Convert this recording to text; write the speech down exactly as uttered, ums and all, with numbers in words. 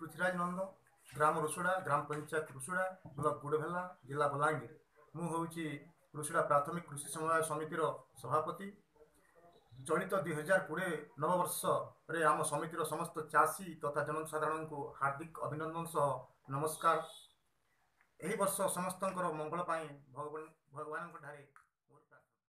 ପୃଥ୍ୱୀରାଜ ନନ୍ଦ, ଗ୍ରାମ ରୁଷୁଡ଼ା, ଗ୍ରାମ ପଞ୍ଚାୟତ ରୁଷୁଡ଼ା, ବ୍ଲକ ଗୁଡ଼ଭେଲା, ଜିଲ୍ଲା ବଲାଙ୍ଗୀର। ମୁଁ ହେଉଛି ରୁଷୁଡ଼ା ପ୍ରାଥମିକ କୃଷି ସମବାୟ ସମିତିର ସଭାପତି। ଚଳିତ ଦୁଇ ହଜାର କୋଡ଼ିଏ ନବବର୍ଷରେ ଆମ ସମିତିର ସମସ୍ତ ଚାଷୀ ତଥା ଜନସାଧାରଣଙ୍କୁ ହାର୍ଦ୍ଦିକ ଅଭିନନ୍ଦନ ସହ ନମସ୍କାର। ଏହି ବର୍ଷ ସମସ୍ତଙ୍କର ମଙ୍ଗଳ ପାଇଁ ଭଗବାନ ଭଗବାନଙ୍କ ଠାରେ